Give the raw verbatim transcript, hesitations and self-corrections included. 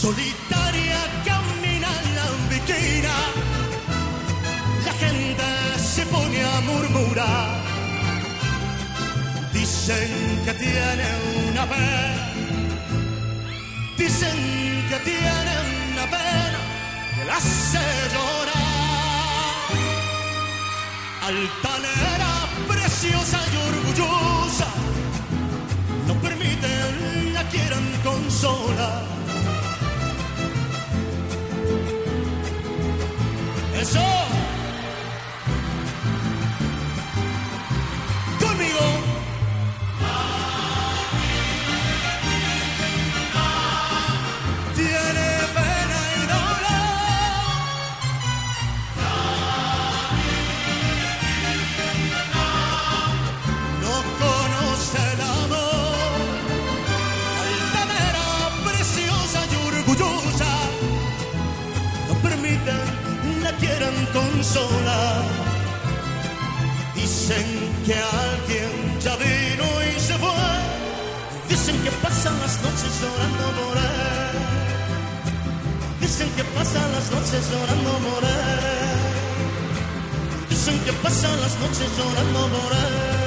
solitaria camina en la vitrina, la gente se pone a murmurar, dicen que tiene una pena, dicen que tiene una pena que la hace llorar. Altanera, preciosa y orgullosa, no permiten la quieran consolar. Eso. Conmigo. Tiene pena y dolor. No conoce el amor. Altanera, preciosa y orgullosa, no permiten la quieran consolar. Dicen que alguien ya vino y se fue. Dicen que pasan las noches llorando por él. Dicen que pasan las noches llorando por él. Dicen que pasan las noches llorando por él.